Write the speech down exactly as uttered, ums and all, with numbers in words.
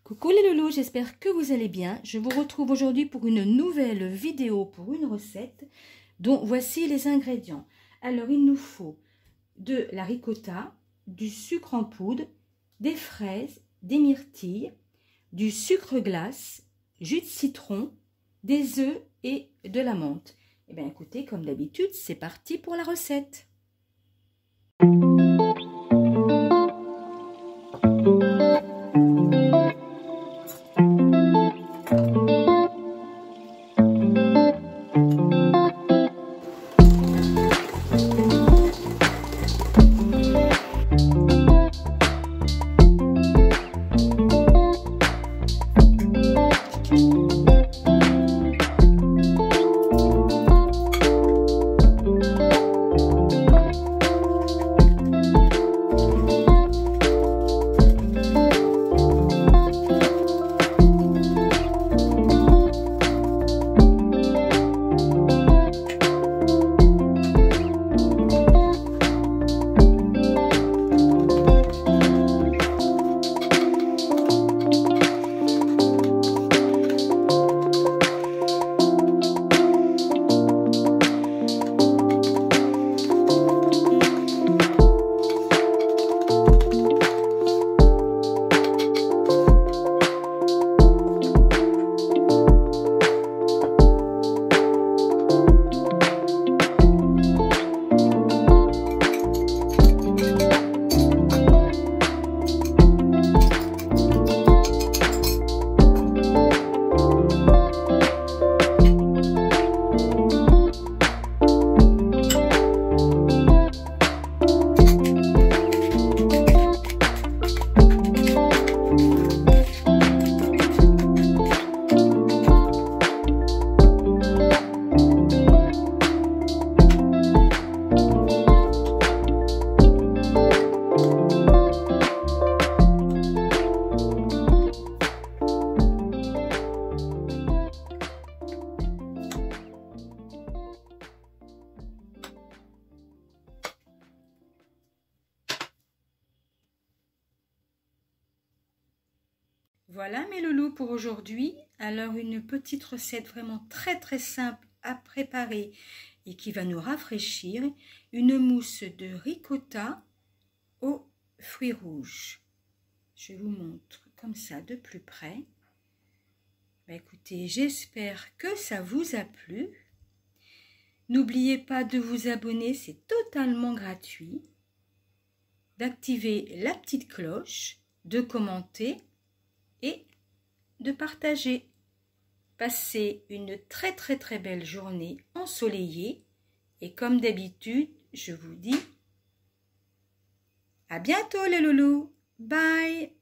Coucou les loulous, j'espère que vous allez bien. Je vous retrouve aujourd'hui pour une nouvelle vidéo, pour une recette dont voici les ingrédients. Alors il nous faut de la ricotta, du sucre en poudre, des fraises, des myrtilles, du sucre glace, jus de citron, des œufs et de la menthe. Et bien écoutez, comme d'habitude, c'est parti pour la recette. Voilà mes loulous pour aujourd'hui. Alors une petite recette vraiment très très simple à préparer et qui va nous rafraîchir. Une mousse de ricotta aux fruits rouges. Je vous montre comme ça de plus près. Bah, écoutez, j'espère que ça vous a plu. N'oubliez pas de vous abonner, c'est totalement gratuit. D'activer la petite cloche, de commenter et de partager. Passez une très très très belle journée ensoleillée et comme d'habitude, je vous dis à bientôt les loulous. Bye.